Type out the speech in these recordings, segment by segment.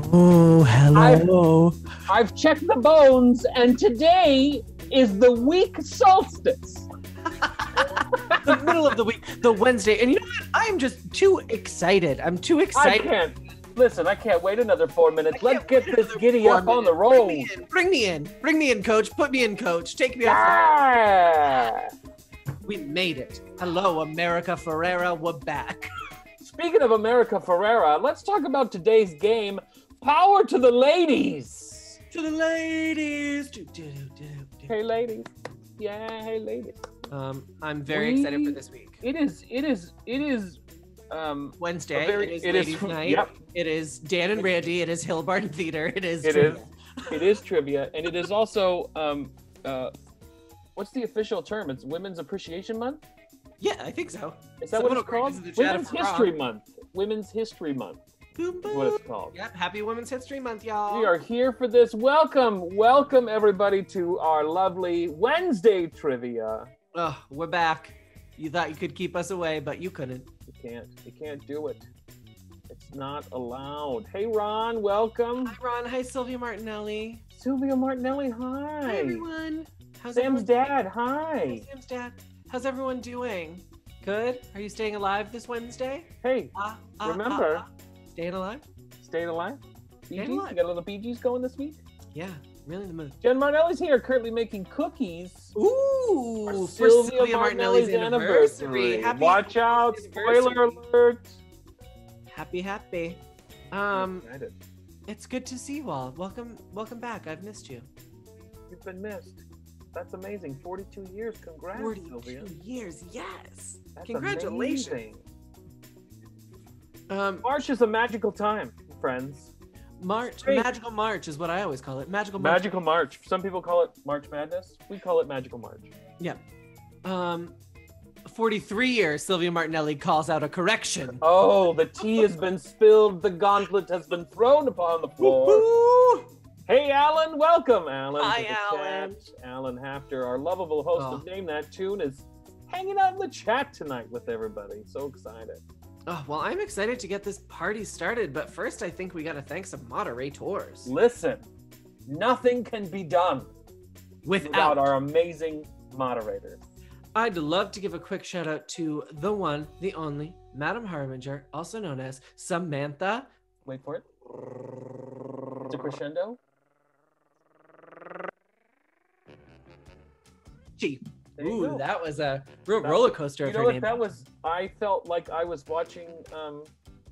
Oh, hello. I've checked the bones, and today is the week solstice. The middle of the week, the Wednesday. And you know what? I'm just too excited. I'm too excited. I can't wait another 4 minutes. Let's get this giddy up on the road. Bring me in, coach. Put me in, coach. Take me off. We made it. Hello, America Ferrera. We're back. Speaking of America Ferrera, let's talk about today's game. Power to the ladies. To the ladies. Hey, ladies. Yeah, hey, ladies. I'm very excited for this week. It is Wednesday. It is ladies night. Yep. It is Dan and Randy. It is Hillbarn Theater. It is trivia, and it is also what's the official term? It's Women's Appreciation Month. Yeah, I think so. Is that what it's called? Women's History Month. Women's History Month. Boom, boom. Is what it's called. Yep. Happy Women's History Month, y'all. We are here for this. Welcome everybody to our lovely Wednesday trivia. Oh, we're back. You thought you could keep us away, but you couldn't. You can't do it. It's not allowed. Hey, Ron, welcome. Hi, Ron. Hi, Sylvia Martinelli. Sylvia Martinelli, hi. Hi, everyone. Sam's dad, hi. Sam's dad. How's everyone doing? Good? Are you staying alive this Wednesday? Hey, remember. Staying alive? Staying alive? Bee Gees? Alive. You got a little Bee Gees going this week? Yeah, really in the mood. Jen Martinelli's here, currently making cookies. Ooh, for Sylvia Martinelli's anniversary. Watch out, spoiler alert. Happy. I'm excited. It's good to see you all. Welcome back. I've missed you. You've been missed. That's amazing. 42 years. Congrats, 42 Sylvia. years, yes. That's Congratulations. Amazing. March is a magical time, friends. Magical March is what I always call it. Magical March. Some people call it March Madness. We call it Magical March. Yeah. 43 years, Sylvia Martinelli calls out a correction. Oh, the tea has been spilled. The gauntlet has been thrown upon the floor. Woo-hoo! Hey, Alan. Welcome, Alan. Hi, Alan. Alan Hafter, our lovable host of Name That Tune, is hanging out in the chat tonight with everybody. So excited. Oh, well, I'm excited to get this party started, but first I think we got to thank some moderators. Listen, nothing can be done without our amazing moderators. I'd love to give a quick shout out to the one, the only, Madam Harbinger, also known as Samantha. Wait for it. It's a crescendo. Gee. Ooh, that was a real roller coaster of her name. That was, I felt like I was watching, Carol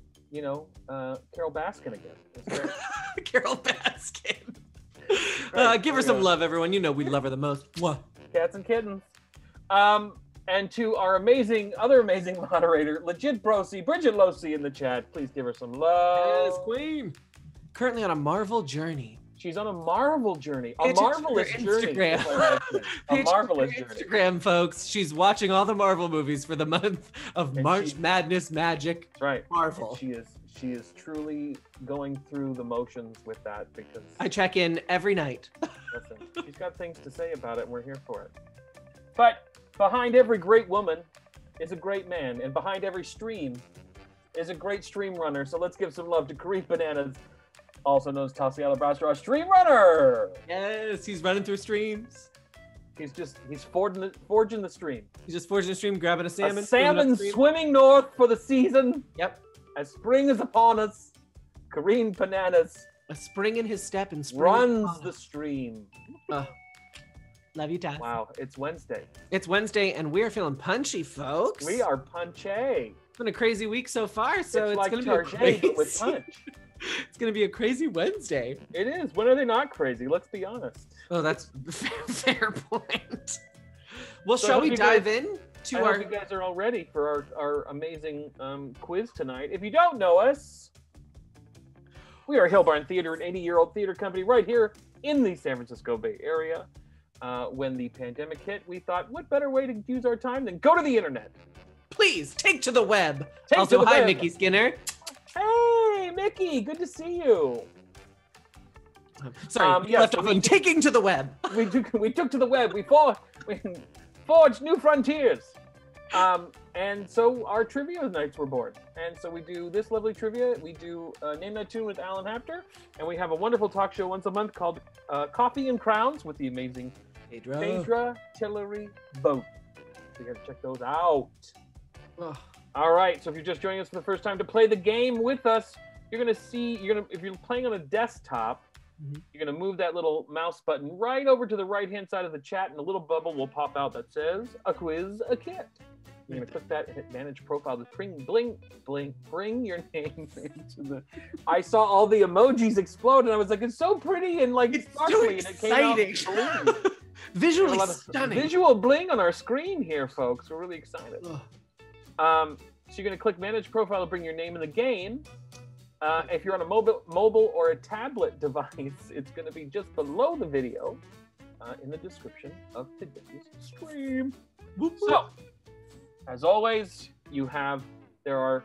Baskin again. Carol Baskin. Give her some love, everyone. You know we love her the most. Mwah. Cats and kittens. And to our other amazing moderator, Legit Brosi, Bridget Losi in the chat. Please give her some love. Yes, queen. Currently on a Marvel journey. She's on a Marvel journey. A marvelous journey. A marvelous journey. Instagram, folks. She's watching all the Marvel movies for the month of March Madness Magic. Right. Marvel. She is truly going through the motions with that because I check in every night. Listen, she's got things to say about it, and we're here for it. But behind every great woman is a great man, and behind every stream is a great stream runner. So let's give some love to Kareem Bananas, also known as Tassiela Brastor, our stream runner. Yes, he's running through streams. He's forging the stream. He's just forging the stream, grabbing a salmon. A salmon swimming north for the season. Yep. As spring is upon us, Kareem Bananas. A spring in his step and spring runs the stream. Love you, Tass. Wow, it's Wednesday. It's Wednesday, and we're feeling punchy, folks. We are punchy. It's been a crazy week so far, so it's like going to be a crazy... but with punch. It's going to be a crazy Wednesday. It is. When are they not crazy? Let's be honest. Oh, that's fair point. Well, shall we dive in to I hope you guys are all ready for our amazing quiz tonight. If you don't know us, we are Hillbarn Theater, an 80-year-old theater company right here in the San Francisco Bay Area. When the pandemic hit, we thought, what better way to use our time than go to the internet? Please, take to the web. Also, hi, Mickey Skinner. Hey, Mickey, good to see you. Sorry, we left off on taking to the web. We took to the web. We forged new frontiers. And so our trivia nights were born. And so we do this lovely trivia. We do Name That Tune with Alan Hapter. And we have a wonderful talk show once a month called Coffee and Crowns with the amazing Phaedra Tillery Boat. So you got to check those out. Oh. All right. So if you're just joining us for the first time to play the game with us, you're going to see, if you're playing on a desktop, you're going to move that little mouse button right over to the right-hand side of the chat, and a little bubble will pop out that says, a quiz, a kit. You're going to click that and hit manage profile to bring your name into the... I saw all the emojis explode, and I was like, it's so pretty and like it's sparkly, so and it came out bling. Visually stunning. Visual bling on our screen here, folks. We're really excited. So you're going to click manage profile to bring your name in the game. If you're on a mobile or a tablet device, it's going to be just below the video in the description of today's stream. So, as always, there are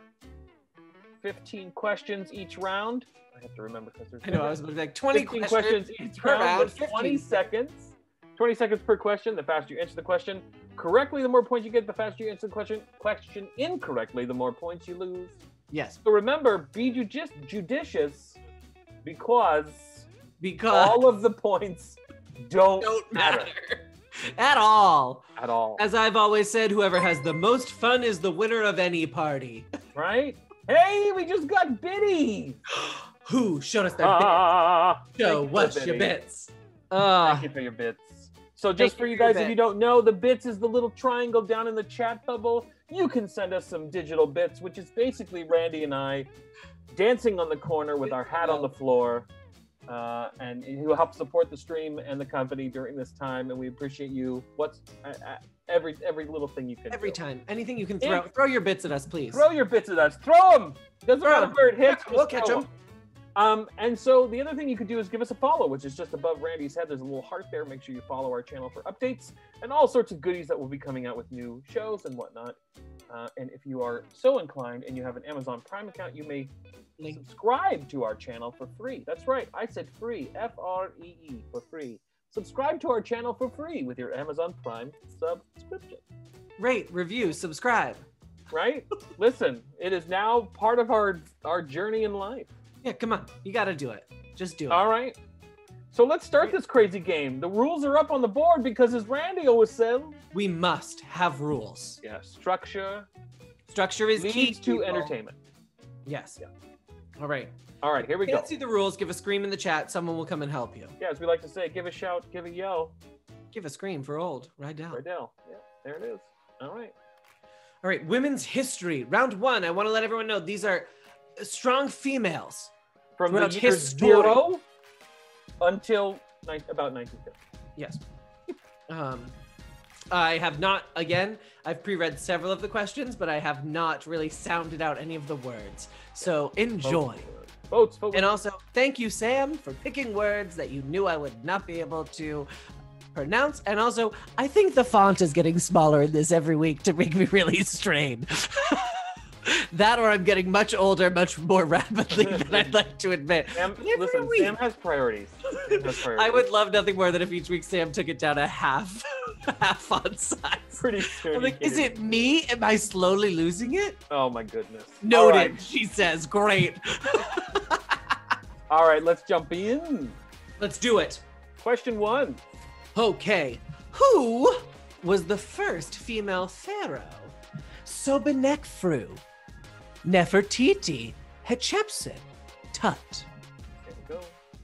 15 questions each round. I have to remember because there's... I know, I was like 20 questions each round, 20 seconds. 20 seconds per question. The faster you answer the question correctly, the more points you get. The faster you answer the question incorrectly, the more points you lose. Yes. So remember, be judicious because all of the points don't matter. At all. At all. As I've always said, whoever has the most fun is the winner of any party. Right? Hey, we just got biddies. Who showed us their bits? Show what's your bits. Thank you for your bits. So just for you guys, if you don't know, the bits is the little triangle down in the chat bubble. You can send us some digital bits, which is basically Randy and I dancing on the corner with our hat on the floor. And who help support the stream and the company during this time. And we appreciate you. Every little thing you can Every time. Anything you can throw. Throw your bits at us, please. Throw your bits at us. Throw them. Doesn't matter where it hits. We'll catch them. And so the other thing you could do is give us a follow, which is just above Randy's head. There's a little heart there. Make sure you follow our channel for updates and all sorts of goodies that will be coming out with new shows and whatnot. And if you are so inclined and you have an Amazon Prime account, you may subscribe to our channel for free. That's right. I said free. F-R-E-E, for free. Subscribe to our channel for free with your Amazon Prime subscription. Rate, review, subscribe. Right? Listen, it is now part of our journey in life. Yeah, come on. You got to do it. Just do it. All right. So let's start this crazy game. The rules are up on the board because, as Randy always said, we must have rules. Yeah, structure. Structure is key to entertainment. Yes. Yeah. All right. All right, here we go. Can't see the rules. Give a scream in the chat. Someone will come and help you. Yeah, as we like to say, give a shout, give a yell. Give a scream for old. Rydell. Rydell. Yeah, there it is. All right. All right, women's history. Round one. I want to let everyone know these are strong females. From the year 0 until about 1950. Yes. I have not, again, I've pre-read several of the questions, but I have not really sounded out any of the words. So enjoy. Votes. And also, thank you, Sam, for picking words that you knew I would not be able to pronounce. And also, I think the font is getting smaller in this every week to make me really strain. That, or I'm getting much older, much more rapidly than I'd like to admit. Sam, listen, Sam has priorities. I would love nothing more than if each week Sam took it down a half font size. Pretty soon. I'm like, is it me? Am I slowly losing it? Oh my goodness. Noted, right. She says. Great. All right, let's jump in. Let's do it. Question 1. Okay. Who was the first female pharaoh? Sobonekfru, Nefertiti, Hatshepsut, Tut. There we go.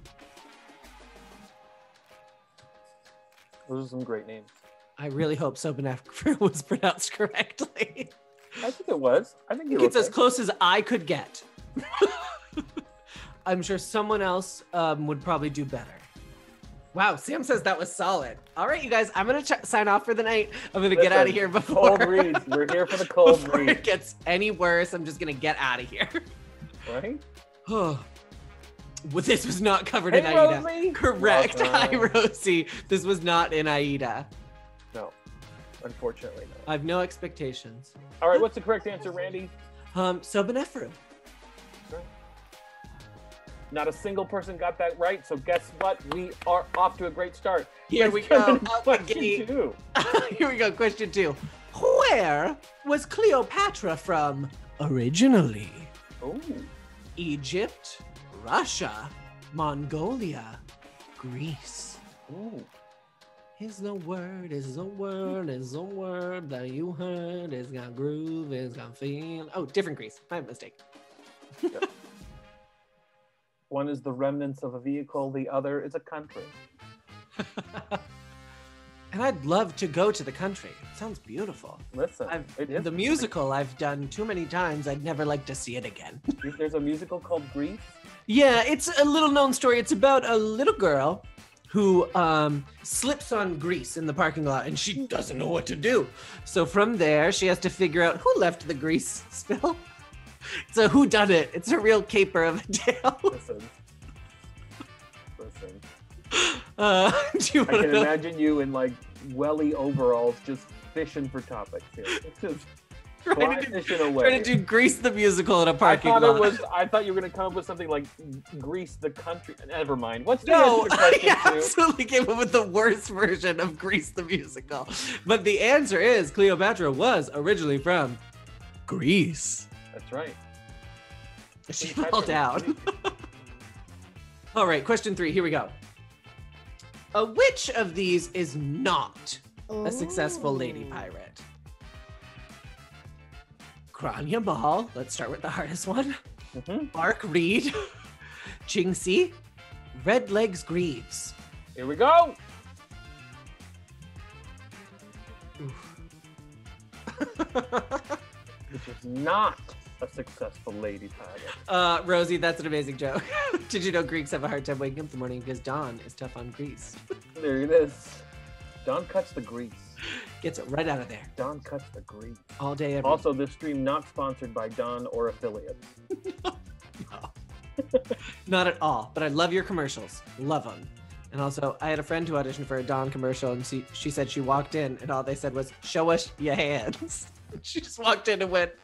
Those are some great names. I really hope Sobonekfru was pronounced correctly. I think it was. I think it's as close as I could get. I'm sure someone else would probably do better. Wow, Sam says that was solid. All right, you guys, I'm going to sign off for the night. I'm going to get out of here before... Cold reads. We're here for the cold before reads. It gets any worse, I'm just going to get out of here. Right? Well, this was not covered in Aida. Rosie. Correct. Hi, Rosie. This was not in Aida. No, unfortunately not. I have no expectations. All right, what's the correct answer, Randy? Sobonekfru. Not a single person got that right, so guess what? We are off to a great start. Here we go. Question 2. Here we go. Question 2. When where was Cleopatra from originally? Oh, Egypt, Russia, Mongolia, Greece. ooh. Is the word, is the word, is the word that you heard. It's got groove, it's got feel. Oh, different Greece. My mistake. One is the remnants of a vehicle, the other is a country. And I'd love to go to the country. It sounds beautiful. Listen, it is. The musical I've done too many times. I'd never like to see it again. There's a musical called Grease. Yeah, it's a little known story. It's about a little girl who slips on grease in the parking lot and she doesn't know what to do. So from there, she has to figure out who left the grease spill. It's a whodunit. It's a real caper of a tale. Listen. Do you I want can to know? imagine you in like welly overalls just fishing for topics here. It's just fly fishing away. Trying to do Grease the musical in a parking I lot. thought you were gonna come up with something like Grease the country. Never mind. What's the No, answer to I question two? absolutely came up with the worst version of Grease the musical. But the answer is Cleopatra was originally from Greece. That's right. She fell down. All right, question 3. Here we go. Which of these is not a successful lady pirate? Grania Ball. Let's start with the hardest one. Mark Reed. Jinxie. Red Legs Greaves. Here we go. Which is not a successful lady pirate. Rosie, that's an amazing joke. Did you know Greeks have a hard time waking up in the morning because dawn is tough on Greece? There it is. Don cuts the grease. Gets it right out of there. Don cuts the grease. All day, every Also, this stream not sponsored by Don or affiliates. No. Not at all. But I love your commercials. Love them. And also, I had a friend who auditioned for a Dawn commercial, and she said she walked in, and all they said was, "Show us your hands." She just walked in and went.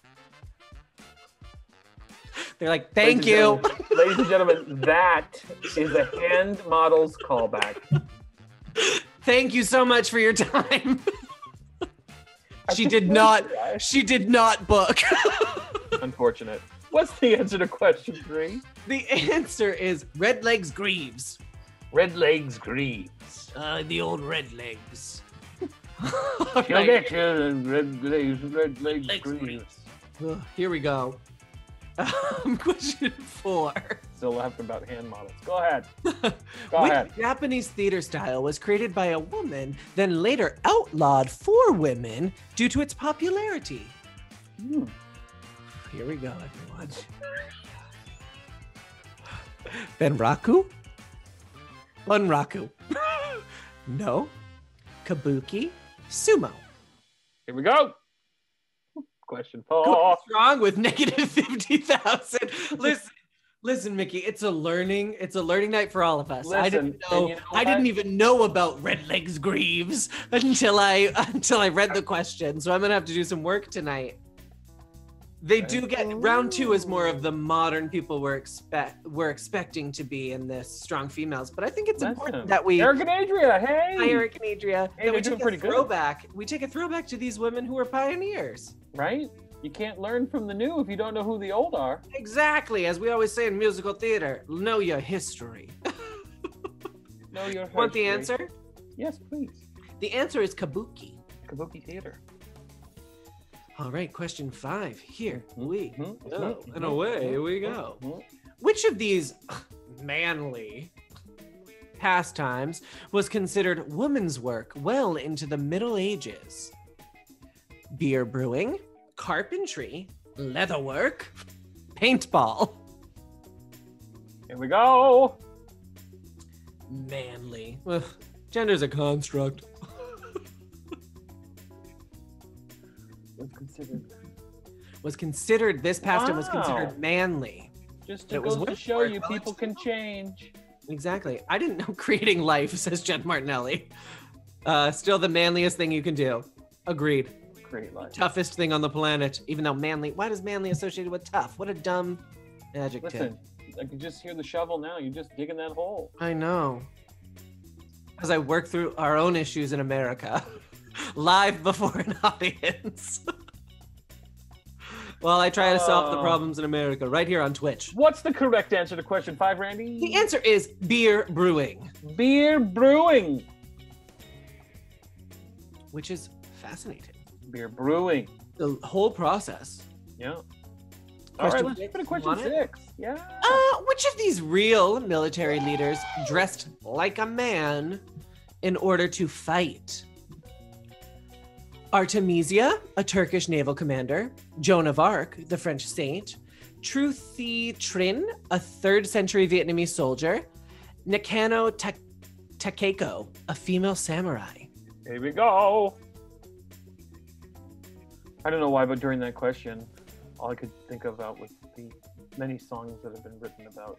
They're like, "Thank you." Ladies and gentlemen, that is a hand model's callback. Thank you so much for your time. She did not book. Unfortunate. What's the answer to question 3? The answer is Red Legs Greaves. Red Legs Greaves. The old Red Legs. You'll get you Red Legs Greaves. Here we go. Question 4. Still left about hand models. Go ahead. Which Japanese theater style was created by a woman, then later outlawed for women due to its popularity? Here we go, everyone. Benraku? Bunraku? No. Kabuki? Sumo? Here we go. Question 4. What's wrong with negative 50,000? Listen, Mickey. It's a learning night for all of us. I didn't even know about Red Legs Greaves until I read the question. So I'm gonna have to do some work tonight. They do get round 2 is more of the modern people we're expecting to be in this strong females, but I think it's important that we Eric and Adria, hey! Hi, Eric and Adria. Hey, we doing take pretty a good. throwback. We take a throwback to these women who are pioneers. Right? You can't learn from the new if you don't know who the old are. Exactly, as we always say in musical theater, know your history. Know your history. Want the answer? Yes, please. The answer is Kabuki. Kabuki Theater. All right, question 5. Here we go. Mhm. And away we go. Which of these manly pastimes was considered woman's work well into the Middle Ages? Beer brewing, carpentry, leatherwork, paintball. Here we go. Manly. Ugh, gender's a construct. Was considered this pastime was considered manly. Just It to was go to what show for? you, people can change. Exactly. I didn't know creating life, says Jen Martinelli. Still the manliest thing you can do. Agreed. Create life. Toughest thing on the planet, even though manly. Why does manly associated with tough? What a dumb adjective. Listen, I can just hear the shovel now. You're just digging that hole. I know. As I work through our own issues in America, live before an audience. While I try to solve the problems in America right here on Twitch. What's the correct answer to question 5, Randy? The answer is beer brewing. Beer brewing. Which is fascinating. Beer brewing. The whole process. Yeah. All Question right, let's six, go to question want it? 6. Yeah. Which of these real military leaders dressed like a man in order to fight? Artemisia, a Turkish naval commander, Joan of Arc, the French saint, Tru Thi Trinh, a 3rd century Vietnamese soldier, Nakano Takeko, a female samurai. Here we go. I don't know why, but during that question, all I could think about was the many songs that have been written about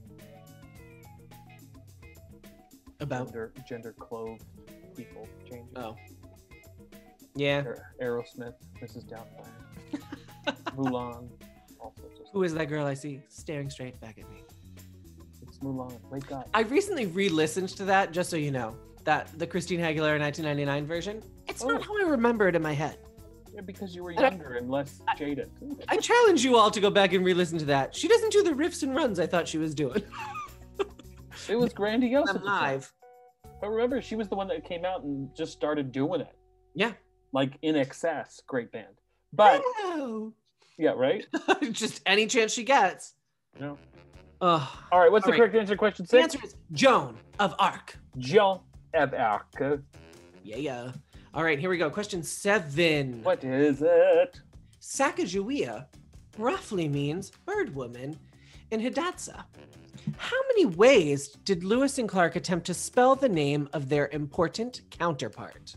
gender clothed people changing. Oh. Yeah. Aerosmith, Mrs. Doubtfire, Mulan, all sorts of stuff. Who is that girl I see staring straight back at me? It's Mulan. Wake up. I recently re-listened to that, just so you know, that the Christine Aguilera 1999 version. It's not how I remember it in my head. Yeah, because you were younger and less jaded. I challenge you all to go back and re-listen to that. She doesn't do the riffs and runs I thought she was doing. It was grandiose. I'm live. But remember, she was the one that came out and just started doing it. Yeah. Like In Excess, great band. But yeah, right? Just any chance she gets. No. All right, what's the correct answer to question 6? The answer is Joan of Arc. Joan of Arc. Yeah. All right, here we go. Question 7. What is it? Sacagawea roughly means bird woman in Hidatsa. How many ways did Lewis and Clark attempt to spell the name of their important counterpart?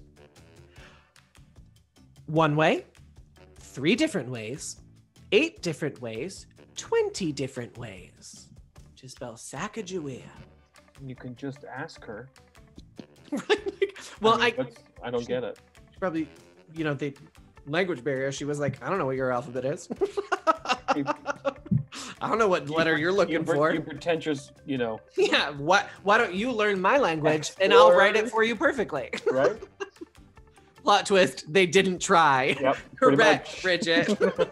1 way, 3 different ways, 8 different ways, 20 different ways to spell Sacagawea. You can just ask her. Well, I don't get it. Probably, the language barrier. She was like, I don't know what your alphabet is. I don't know what letter you're looking for. You pretentious, Yeah, why don't you learn my language and I'll write it for you perfectly. Right? Plot twist, they didn't try. Yep. Correct, Bridget.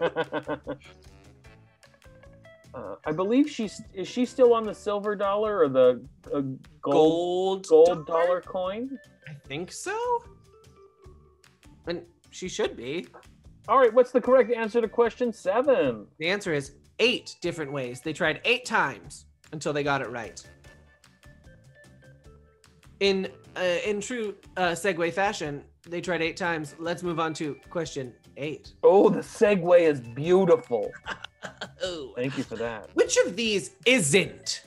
I believe is she still on the silver dollar or the gold dollar coin? I think so. And she should be. All right, what's the correct answer to question 7? The answer is 8 different ways. They tried 8 times until they got it right. In true segue fashion, they tried 8 times. Let's move on to question 8. Oh, the segue is beautiful. Oh. Thank you for that. Which of these isn't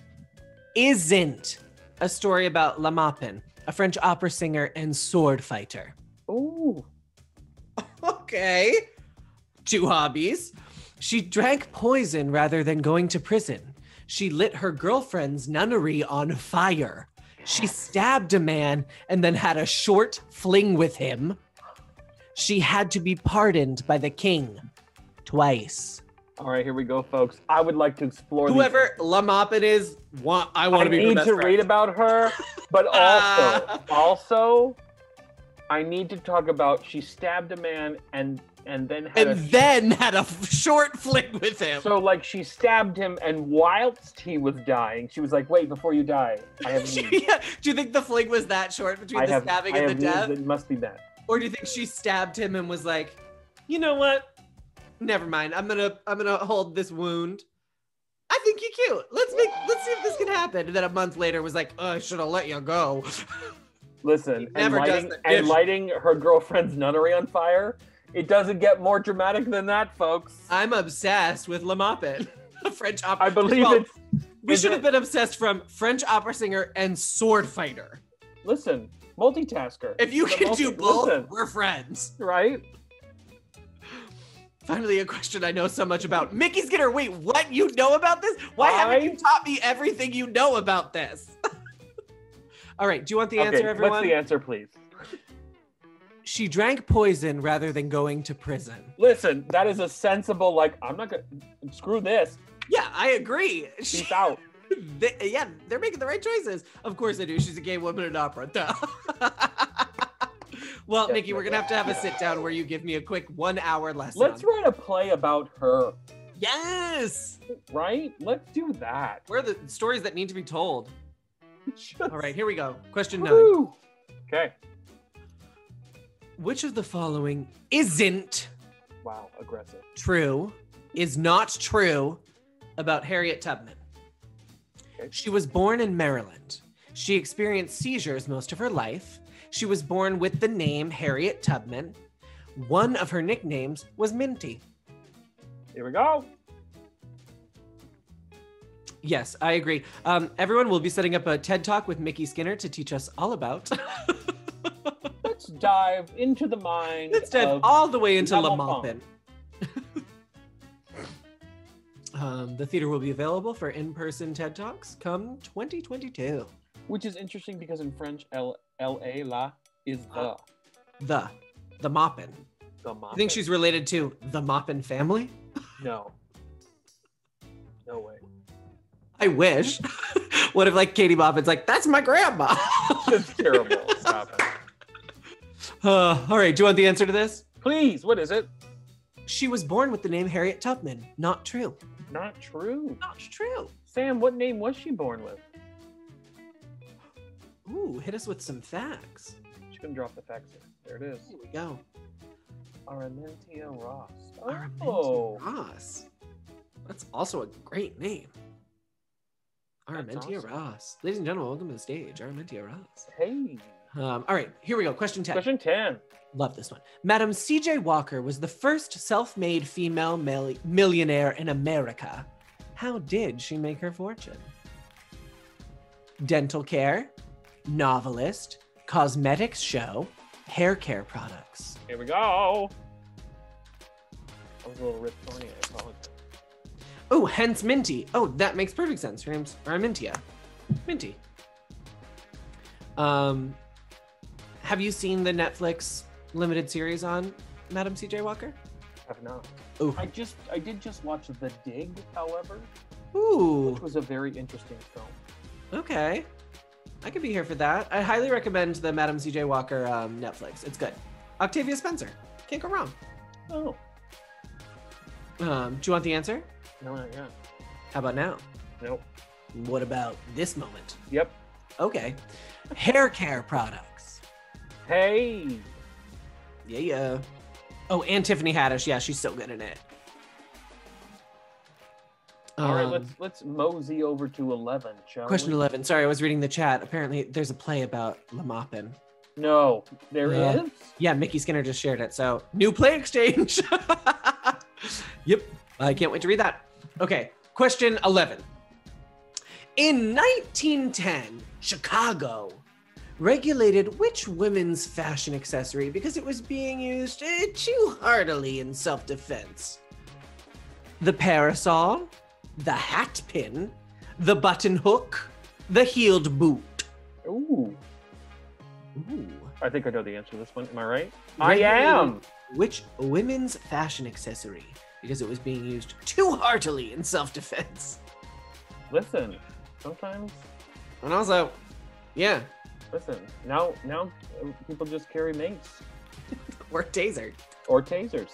a story about La Maupin, a French opera singer and sword fighter? Ooh. Okay. 2 hobbies. She drank poison rather than going to prison. She lit her girlfriend's nunnery on fire. She stabbed a man and then had a short fling with him. She had to be pardoned by the king twice. All right, here we go, folks. I would like to explore whoever La Maupin is. I want to be her best friend. Read about her, but also, I need to talk about she stabbed a man and then had a short fling with him. So like she stabbed him, and whilst he was dying, she was like, "Wait, before you die, I have news." Yeah. Do you think the fling was that short between the stabbing and the death? It must be that. Or do you think she stabbed him and was like, "You know what? Never mind. I'm gonna hold this wound. I think you're cute. Let's see if this can happen." And then a month later was like, "Oh, I should have let you go." Listen, lighting her girlfriend's nunnery on fire. It doesn't get more dramatic than that, folks. I'm obsessed with La Maupin, a French opera. I believe we should have been obsessed from French opera singer and sword fighter. Listen, multitasker. If you can do both, we're friends. Right? Finally, a question I know so much about. Mickey Skinner, wait, what? You know about this? Why haven't you taught me everything you know about this? All right, do you want the answer, everyone? What's the answer, please? She drank poison rather than going to prison. Listen, that is a sensible, I'm not going to, screw this. Yeah, I agree. Peace out. They're making the right choices. Of course they do. She's a gay woman in opera. Duh. Well, Yes, Nikki, we're gonna have to have a sit down where you give me a quick 1 hour lesson. Let's write a play about her, Yes. right? Let's do that. Where are the stories that need to be told? All right, here we go. Question 9. Woo! Okay. Which of the following isn't Wow, aggressive. true, is not true about Harriet Tubman? Okay. She was born in Maryland. She experienced seizures most of her life. She was born with the name Harriet Tubman. One of her nicknames was Minty. Here we go. Yes, I agree. Everyone will be setting up a TED Talk with Mickey Skinner to teach us all about. Let's dive into the mind. Let's dive of all the way into Double La Maupin. The theater will be available for in-person TED Talks come 2022. Which is interesting because in French, L-A, la, is The Maupin. the You think she's related to the Maupin family? No. No way. I wish. What if like Katie Maupin's like, that's my grandma? It's terrible. Stop it. All right, do you want the answer to this? Please, what is it? She was born with the name Harriet Tubman. Not true. Not true. Not true. Sam, what name was she born with? Ooh, hit us with some facts. She's gonna drop the facts here. There it is. Here we go. Araminta Ross. Araminta Ross. That's also a great name. Araminta awesome. Ross. Ladies and gentlemen, welcome to the stage. Araminta Ross. Hey. All right, here we go. Question 10. Question 10. Love this one. Madam C.J. Walker was the first self-made female millionaire in America. How did she make her fortune? Dental care, novelist, cosmetics show, hair care products. Here we go. I was a little Rip Thorny, I apologize. Oh, hence Minty. Oh, that makes perfect sense. Her name's Aramintia. Minty. Have you seen the Netflix limited series on Madam C.J. Walker? Have not. Oh, I did just watch The Dig, however, ooh, which was a very interesting film. okay. I could be here for that. I highly recommend the Madam C.J. Walker Netflix. It's good. Octavia Spencer. Can't go wrong. Oh, Do you want the answer? no, not yet. How about now? Nope. What about this moment? Yep. Okay. Hair care products. Hey. Yeah. Oh, and Tiffany Haddish. Yeah, she's so good in it. All right, let's mosey over to 11, shall Question we? 11. Sorry, I was reading the chat. Apparently, there's a play about La Maupin. No, there Yeah. is. Yeah, Mickey Skinner just shared it. So, new play exchange. Yep. I can't wait to read that. Okay. Question 11. In 1910, Chicago regulated which women's fashion accessory because it was being used too heartily in self-defense? The parasol, the hat pin, the button hook, the heeled boot. Ooh. Ooh. I think I know the answer to this one. Am I right? I am. Which women's fashion accessory because it was being used too heartily in self-defense? Listen, sometimes, And also, yeah, listen, now people just carry mace or taser. or tasers.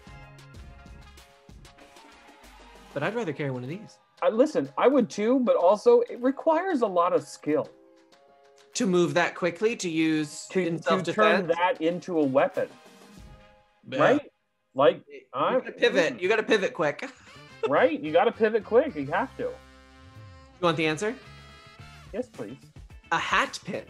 But I'd rather carry one of these. Listen, I would too, but also it requires a lot of skill To move that quickly, to use in to self-defense. turn that into a weapon, Yeah. right? Like, You gotta pivot. You gotta pivot quick. right? You got to pivot quick. You have to. You want the answer? Yes, please. A hat pin.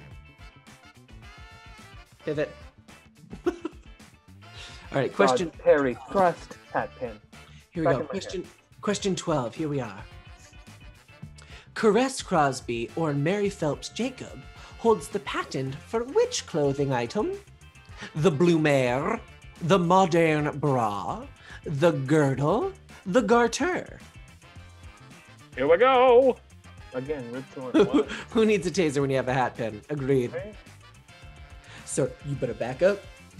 Pivot. All right, question. God, Perry Crust hat pin. Here we back go. in my Question 12. Here we are. Caress Crosby or Mary Phelps Jacob holds the patent for which clothing item? The Blumer, the modern bra, the girdle, the garter. Here we go. Again, Rip Torn. Who needs a taser when you have a hat pin? Agreed. Okay. So you better back up.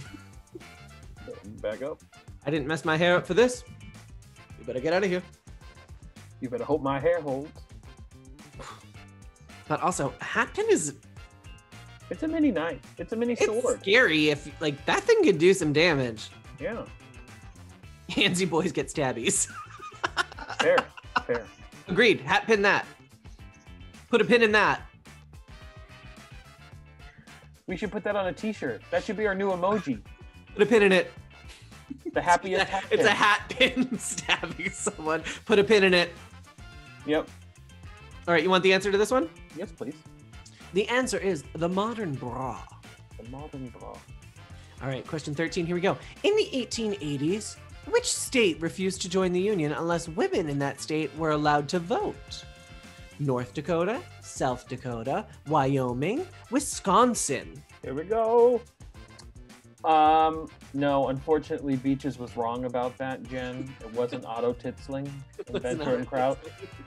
Back up. I didn't mess my hair up for this. You better get out of here. You better hope my hair holds. But also, a hat pin is It's a mini knife. It's a mini It's sword. scary if like that thing could do some damage. Yeah. Handsy boys get stabbies. Fair. Fair. Agreed. Hat pin that. Put a pin in that. We should put that on a t-shirt. That should be our new emoji. Put a pin in it. The happiest hat It's pin. a hat pin stabbing someone. Put a pin in it. Yep. All right, you want the answer to this one? Yes, please. The answer is the modern bra. The modern bra. All right, question 13, here we go. In the 1880s, which state refused to join the Union unless women in that state were allowed to vote? North Dakota, South Dakota, Wyoming, Wisconsin. Here we go. No, unfortunately, Beaches was wrong about that, Jen. It wasn't Otto Titzling and Ben Kraut.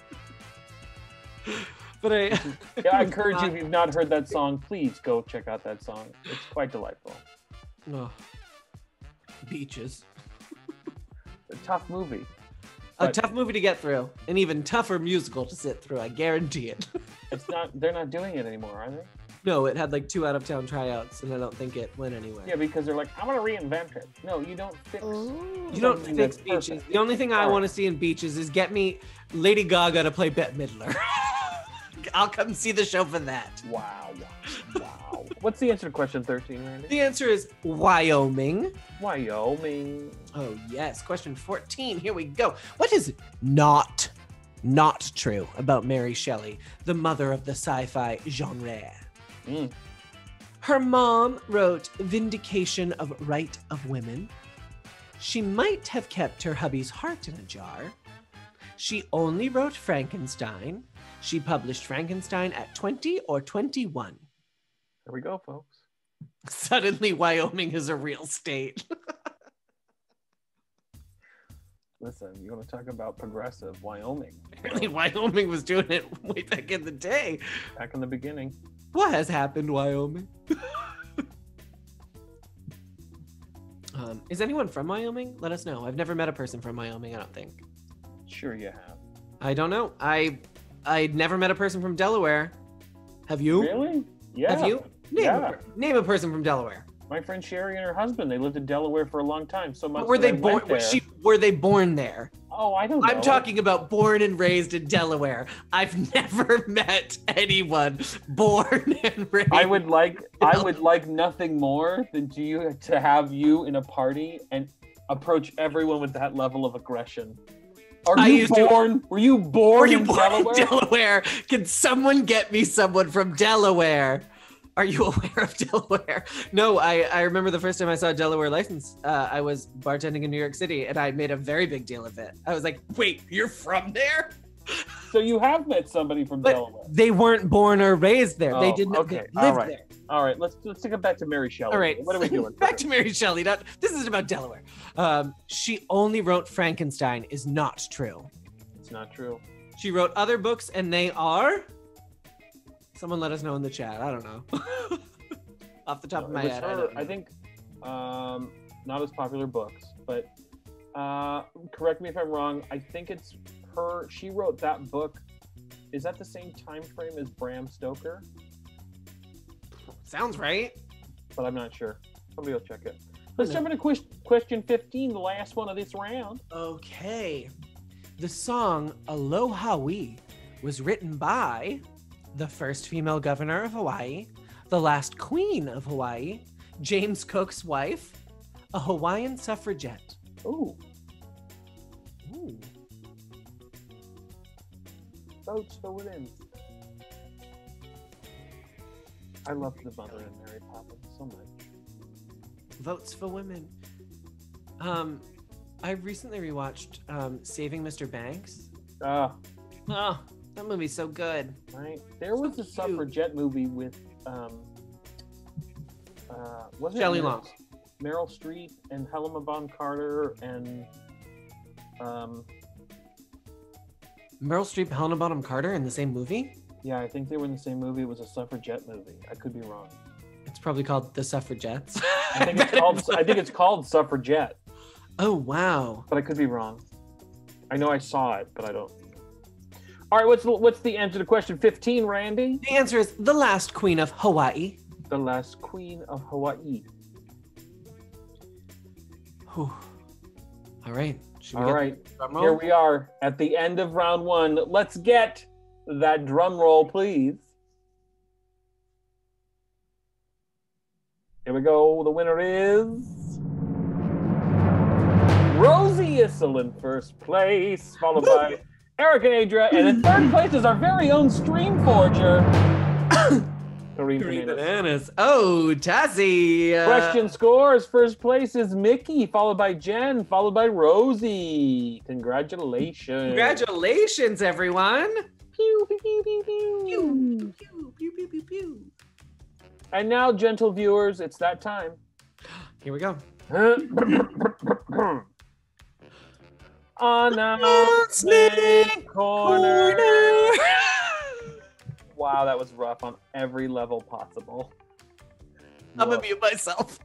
But Yeah, I encourage you, if you've not heard that song, please go check out that song. It's quite delightful. Oh, Beaches. A tough movie. A But tough movie to get through. An even tougher musical to sit through, I guarantee it. it's not. They're not doing it anymore, are they? No, it had like 2 out-of-town tryouts, and I don't think it went anywhere. Yeah, because they're like, I'm gonna reinvent it. No, you don't fix. You don't something fix that's Beaches. perfect. The only thing I Alright. want to see in Beaches is get me Lady Gaga to play Bette Midler. I'll come see the show for that. Wow. What's the answer to question 13, Randy? The answer is Wyoming. Wyoming. Oh, yes. Question 14. Here we go. What is not true about Mary Shelley, the mother of the sci-fi genre? Mm. Her mom wrote Vindication of Right of Women. She might have kept her hubby's heart in a jar. She only wrote Frankenstein. She published Frankenstein at 20 or 21. There we go, folks. Suddenly, Wyoming is a real state. Listen, you want to talk about progressive Wyoming? Apparently, Wyoming was doing it way back in the day. Back in the beginning. What has happened, Wyoming? Is anyone from Wyoming? Let us know. I've never met a person from Wyoming, I don't think. Sure you have. I don't know. I'd never met a person from Delaware. Have you? Really? Yeah. Have you? Name a person from Delaware. My friend Sherry and her husband, they lived in Delaware for a long time. So much Were that they I born? went there. Were they born there? Oh, I don't know. I'm talking about born and raised in Delaware. I've never met anyone born and raised. I would like nothing more than to have you in a party and approach everyone with that level of aggression. Were you born in Delaware? Delaware? Can someone get me someone from Delaware? Are you aware of Delaware? No, I remember the first time I saw a Delaware license. I was bartending in New York City, and I made a very big deal of it. I was like, wait, you're from there? So you have met somebody from But Delaware. they weren't born or raised there. They Oh, didn't okay. they lived All right. there. All right, let's take it back to Mary Shelley. All right. What are we doing? Back to Mary Shelley. This isn't about Delaware. She only wrote Frankenstein is not true. It's not true. She wrote other books, and they are... Someone let us know in the chat. I don't know. Off the top of my head. I think not as popular books, but correct me if I'm wrong. I think it's her. She wrote that book. Is that the same time frame as Bram Stoker? Sounds right. But I'm not sure. Somebody will check it. Let's jump into question 15, the last one of this round. Okay. The song Aloha We was written by the first female governor of Hawaii, the last queen of Hawaii, James Cook's wife, a Hawaiian suffragette. Ooh, Ooh. votes for women. I love the mother and Mary Poppins so much. Votes for women. I recently rewatched Saving Mr. Banks. Oh, that movie's so good. Right. There was a suffragette movie with wasn't Shelley it Long. Meryl Streep and Helena Bonham Carter and Meryl Streep, Helena Bonham Carter in the same movie? yeah, I think they were in the same movie. It was a suffragette movie. I could be wrong. It's probably called The Suffragettes. I think it's called Suffragette, Oh, wow. but I could be wrong. I know I saw it, but I don't. All right, what's the answer to question 15, Randy? The answer is the last queen of Hawaii. the last queen of Hawaii. Whew. All right. All right. Here we are at the end of round one. Let's get that drum roll, please. Here we go. The winner is Rosie Issel in first place, followed by Eric and Adria. And in third place is our very own stream forger, Kareem Bananas. Oh, Tassie. Question scores. First place is Mickey, followed by Jen, followed by Rosie. Congratulations. Congratulations, everyone. Pew, pew, pew, pew, pew. Pew, pew, pew, pew, pew, pew. And now, gentle viewers, it's that time. Here we go. Announcement Corner. Wow, that was rough on every level possible. I'm gonna mute myself.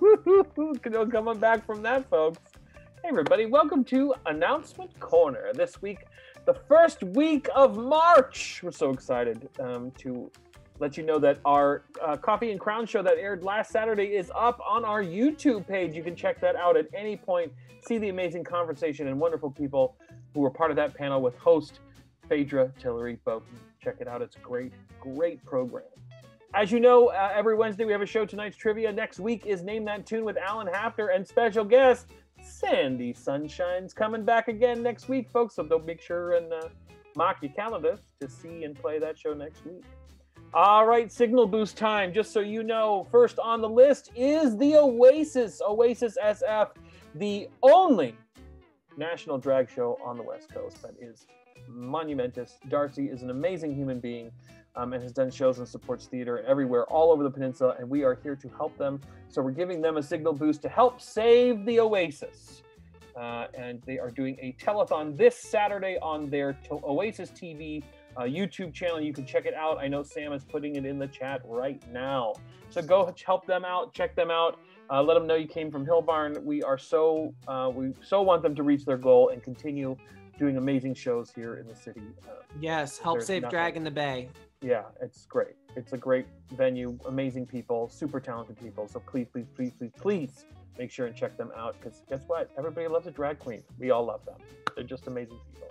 No coming back from that, folks. Hey, everybody, welcome to Announcement Corner. This week, the first week of March. We're so excited to let you know that our Coffee and Crown show that aired last Saturday is up on our YouTube page. You can check that out at any point. See the amazing conversation and wonderful people who were part of that panel with host Phaedra Tillery Boken. Check it out. It's a great, great program. As you know, every Wednesday we have a show. Tonight's trivia. Next week is Name That Tune with Alan Hafner and special guest Sandy Sunshine's coming back again next week, folks. So don't make sure and mark your calendar to see and play that show next week. All right, signal boost time. Just so you know, first on the list is the Oasis SF, the only national drag show on the West Coast that is monumentous. Darcy is an amazing human being and has done shows and supports theater everywhere, all over the peninsula, and we are here to help them. So we're giving them a signal boost to help save the Oasis. And they are doing a telethon this Saturday on their Oasis TV YouTube channel. You can check it out. I know Sam is putting it in the chat right now. So go help them out, check them out. Let them know you came from Hillbarn. We so want them to reach their goal and continue doing amazing shows here in the city. Yes, help save drag in the Bay. Yeah, it's great. It's a great venue, amazing people, super talented people. So please, please, please, please, please make sure and check them out, because guess what? Everybody loves a drag queen. We all love them. They're just amazing people.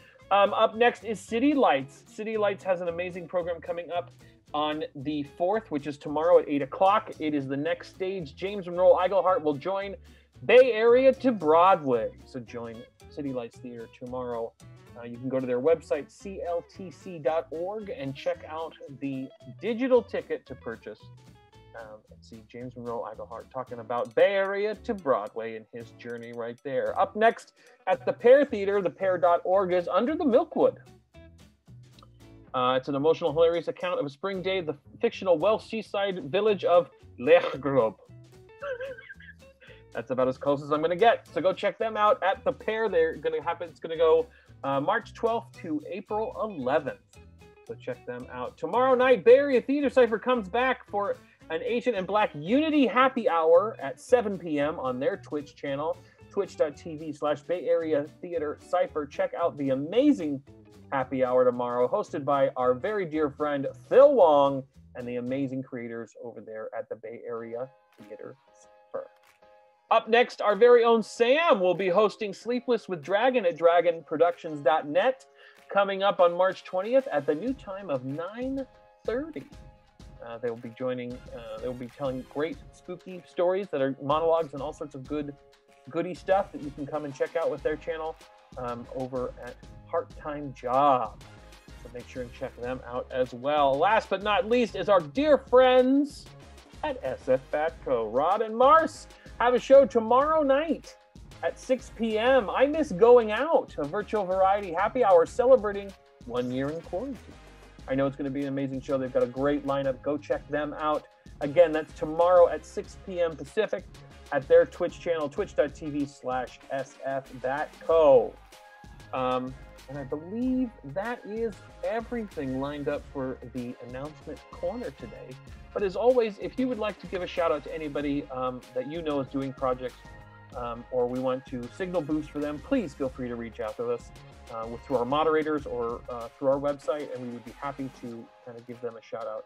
Up next is City Lights. City Lights has an amazing program coming up on the 4th, which is tomorrow at 8 o'clock. It is the next stage. James Monroe Iglehart will join Bay Area to Broadway. So join City Lights Theater tomorrow. You can go to their website, cltc.org, and check out the digital ticket to purchase. And see James Monroe Iglehart talking about Bay Area to Broadway and his journey right there. Up next at the Pear Theater, thepear.org is Under the Milkwood. It's an emotional, hilarious account of a spring day at the fictional Welsh seaside village of Lergrub. That's about as close as I'm going to get. So go check them out at the Pear. They're going to happen. It's going to go March 12th to April 11th. So check them out. Tomorrow night, Bay Area Theater Cypher comes back for an Asian and Black Unity Happy Hour at 7 p.m. on their Twitch channel, twitch.tv/Bay Area Theater Cypher. Check out the amazing Happy Hour tomorrow, hosted by our very dear friend Phil Wong and the amazing creators over there at the Bay Area Theater Cypher. Up next, our very own Sam will be hosting Sleepless with Dragon at dragonproductions.net, coming up on March 20th at the new time of 9:30. They will be telling great spooky stories that are monologues and all sorts of goody stuff that you can come and check out with their channel over at Part-Time Job. So make sure and check them out as well. Last but not least is our dear friends at SF Batco. Rod and Mars have a show tomorrow night at 6 p.m. I Miss Going Out, a virtual variety happy hour celebrating 1 year in quarantine. I know it's going to be an amazing show. They've got a great lineup. Go check them out. Again, that's tomorrow at 6 p.m. Pacific at their Twitch channel, twitch.tv/sfbatco. And I believe that is everything lined up for the announcement corner today. But as always, if you would like to give a shout out to anybody that you know is doing projects or we want to signal boost for them, please feel free to reach out to us through our moderators or through our website, and we would be happy to kind of give them a shout out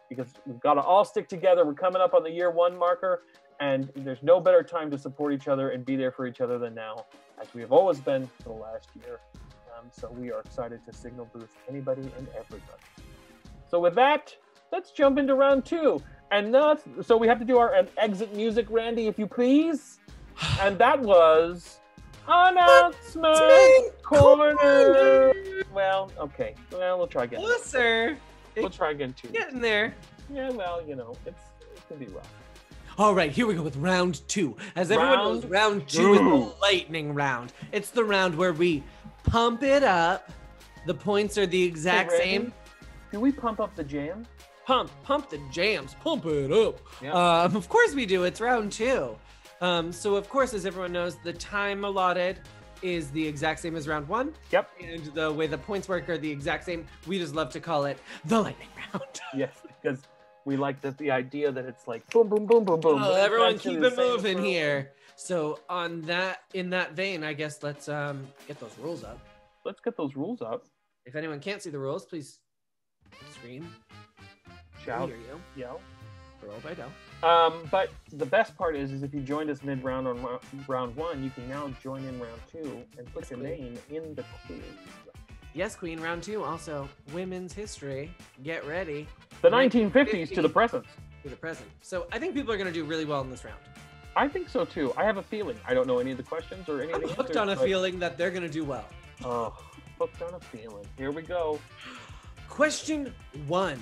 because we've got to all stick together. We're coming up on the year 1 marker, and there's no better time to support each other and be there for each other than now, as we have always been for the last year. So we are excited to signal boost anybody and everybody. So with that, let's jump into round 2. And so we have to do our exit music, Randy, if you please. And that was Announcement Corner. Well, okay. Well, we'll try again. Closer. We'll try again too. Getting there. Yeah, well, it can be rough. All right, here we go with round 2. As everyone knows, round 2 is the lightning round. It's the round where we pump it up. The points are the exact same. Do we pump up the jam? Pump the jams, pump it up. Yeah. Of course we do. It's round 2. So of course, as everyone knows, the time allotted is the exact same as round 1. Yep. And the way the points work are the exact same. We just love to call it the lightning round. Yes, because we like the idea that it's like boom, boom, boom, boom, boom. Oh, everyone keep it moving here. So in that vein, I guess let's get those rules up. Let's get those rules up. If anyone can't see the rules, please scream, shout, hear you, yell, roll by dough. But the best part is if you joined us mid-round on round 1, you can now join in round 2 and put your name in the quiz. Yes, Queen, round 2. Also, women's history. Get ready. The 1950s to the present. To the present. So I think people are going to do really well in this round. I think so too. I have a feeling. I don't know any of the questions or anything. I'm hooked on a feeling that they're going to do well. Oh, hooked on a feeling. Here we go. Question 1.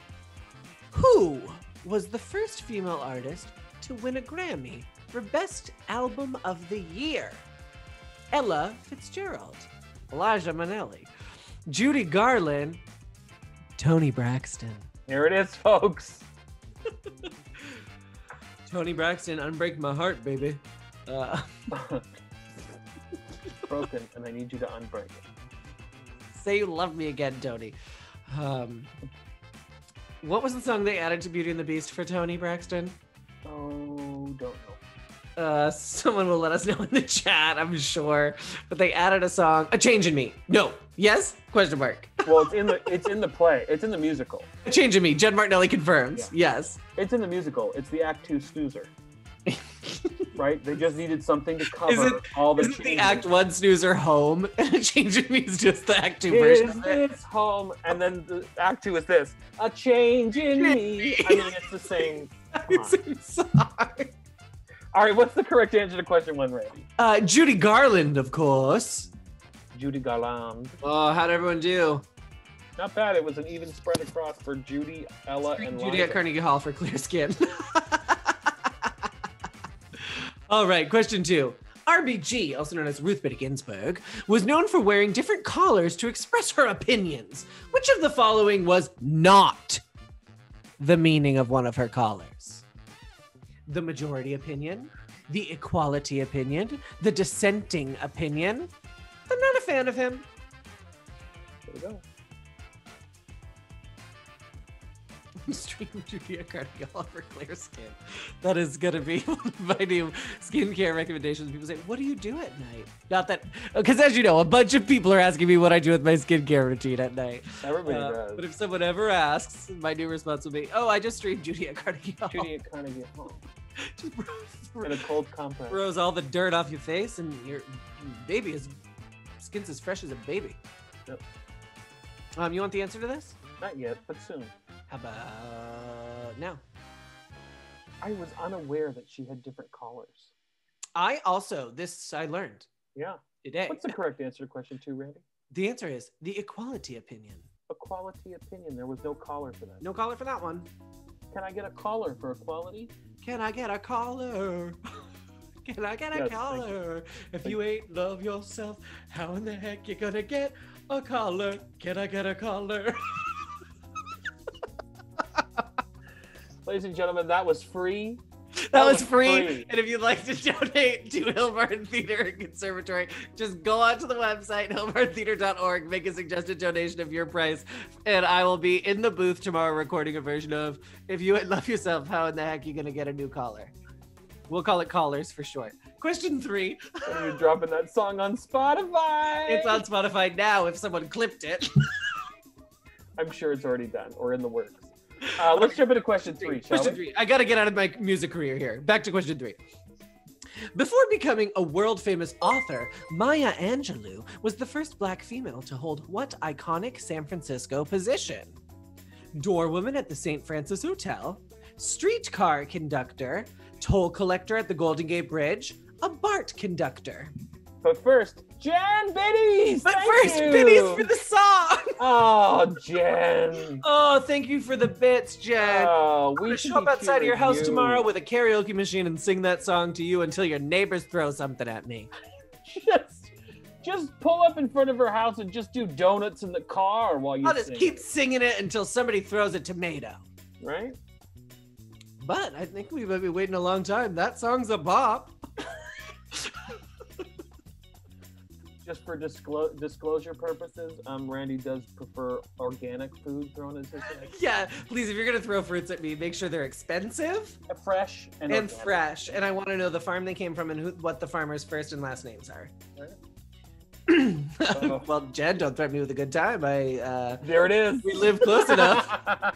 Who was the first female artist to win a Grammy for Best Album of the Year? Ella Fitzgerald, Elijah Minnelli, Judy Garland, Toni Braxton. Here it is, folks. Toni Braxton, Unbreak My Heart, baby. Broken, and I need you to unbreak it. Say you love me again, Toni. What was the song they added to Beauty and the Beast for Toni Braxton? Oh, don't know. Someone will let us know in the chat, I'm sure. But they added a song, A Change in Me. No. Yes? Question mark. Well, it's in the play. It's in the musical. A Change in Me. Jen Martinelli confirms. Yeah. Yes. It's in the musical. It's the Act 2 snoozer. Right? They just needed something to cover all the changes. The Act 1 snoozer home, and A Change in Me is just the Act 2 version of it. It's home, and then the Act 2 is this. A change in me. I mean, it's the same. Same song. All right, what's the correct answer to question 1, Randy? Judy Garland, of course. Judy Garland. Oh, how'd everyone do? Not bad. It was an even spread across for Judy, Ella, and Judy Liza. at Carnegie Hall for clear skin. All right, question 2. RBG, also known as Ruth Bader Ginsburg, was known for wearing different collars to express her opinions. Which of the following was not the meaning of one of her collars? The majority opinion, the equality opinion, the dissenting opinion. I'm not a fan of him. There we go. Stream Judy at Carnegie Hall for clear skin. That is going to be one of my new skincare recommendations. People say, what do you do at night? Not that, because as you know, a bunch of people are asking me what I do with my skincare routine at night. Everybody does. But if someone ever asks, my new response will be, oh, I just streamed Judy at Carnegie Hall. Judy at Carnegie Hall. Just in a cold compress. Throws all the dirt off your face, and your skin's as fresh as a baby. Yep. You want the answer to this? Not yet, but soon. How about now? I was unaware that she had different collars. I learned. Yeah. Today. What's the correct answer to question 2, Randy? The answer is the equality opinion. Equality opinion. There was no collar for that. No collar for that one. Can I get a collar for equality? Can I get a collar? Can I get a collar? If you ain't love yourself, how in the heck you gonna get a collar? Can I get a collar? Ladies and gentlemen, that was free. That was free. And if you'd like to donate to Hillbarn Theater and Conservatory, just go onto the website, hillbarntheater.org, make a suggested donation of your price, and I will be in the booth tomorrow recording a version of If You Love Yourself, How in the Heck You Gonna Get a New Collar? We'll call it collars for short. Question 3. You're dropping that song on Spotify. It's on Spotify now if someone clipped it. I'm sure it's already done or in the works. Let's jump into question 3, shall Question we? 3. I got to get out of my music career here. Back to question 3. Before becoming a world-famous author, Maya Angelou was the first Black female to hold what iconic San Francisco position? Doorwoman at the St. Francis Hotel, streetcar conductor, toll collector at the Golden Gate Bridge, a BART conductor. But first, Jen Biddies! But Thank first, you! biddies for the song! Oh, Jen! Oh, thank you for the bits, Jen. Oh, I'm we gonna should show up be outside of your cheering house you. tomorrow with a karaoke machine and sing that song to you until your neighbors throw something at me. Just pull up in front of her house and just do donuts in the car while you I'll just sing. keep singing it until somebody throws a tomato. Right? But I think we might be waiting a long time. That song's a bop. Just for disclosure purposes, Randy does prefer organic food thrown at his head. Yeah, please, if you're gonna throw fruits at me, make sure they're expensive Fresh and and organic. fresh. And I want to know the farm they came from and what the farmer's first and last names are. Right. Well, Jen, don't threaten me with a good time. There it is. We live close enough.